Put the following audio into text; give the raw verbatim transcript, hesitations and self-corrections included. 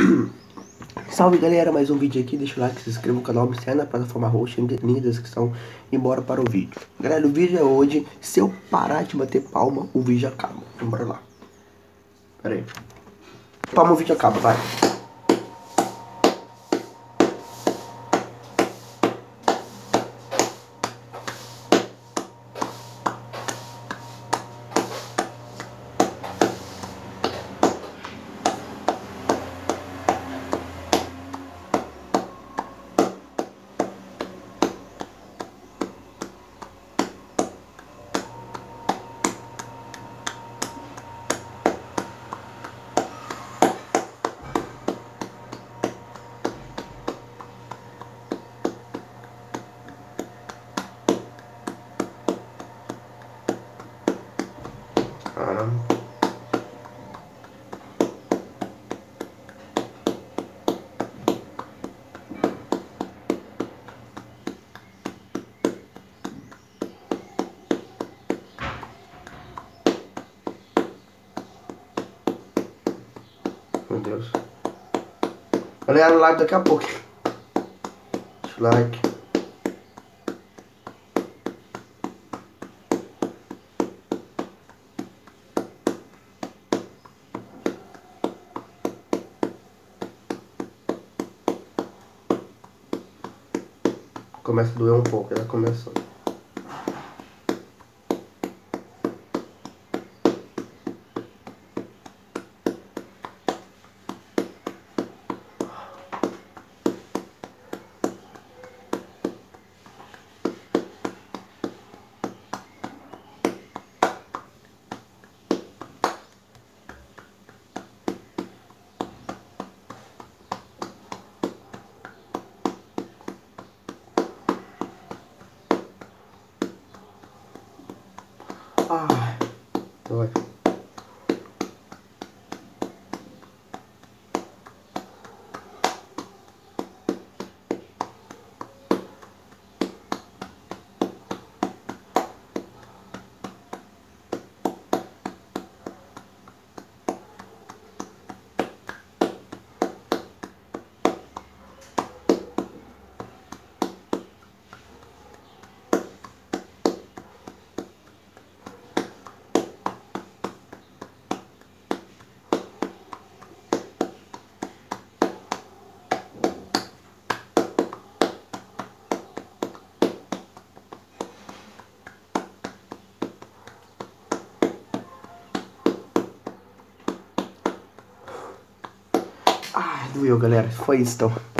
Salve galera, mais um vídeo aqui, deixa o like, se inscreva no canal, me segue na plataforma roxa, link na descrição e bora para o vídeo. Galera, o vídeo é hoje, se eu parar de bater palma, o vídeo acaba. Então bora lá. Pera aí. Palma, o vídeo acaba, vai. Caramba. Meu Deus. Galera, live daqui a pouco. Deixa o like. Começa a doer um pouco, já começou. Ah, dói. Ah, doeu, galera. Foi isso, então.